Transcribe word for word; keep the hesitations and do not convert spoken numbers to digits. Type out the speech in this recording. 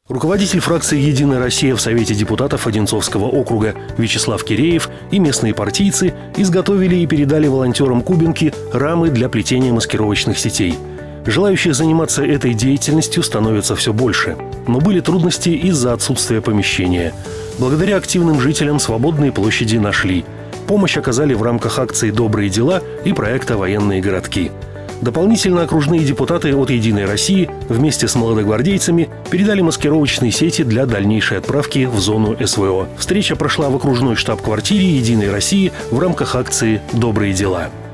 Руководитель фракции «Единая Россия» в Совете депутатов Одинцовского округа Вячеслав Киреев и местные партийцы изготовили и передали волонтерам Кубинки рамы для плетения маскировочных сетей. Желающих заниматься этой деятельностью становится все больше. Но были трудности из-за отсутствия помещения. Благодаря активным жителям свободные площади нашли. Помощь оказали в рамках акции «Добрые дела» и проекта «Военные городки». Дополнительно окружные депутаты от «Единой России» вместе с молодогвардейцами передали маскировочные сети для дальнейшей отправки в зону СВО. Встреча прошла в окружной штаб-квартире «Единой России» в рамках акции «Добрые дела».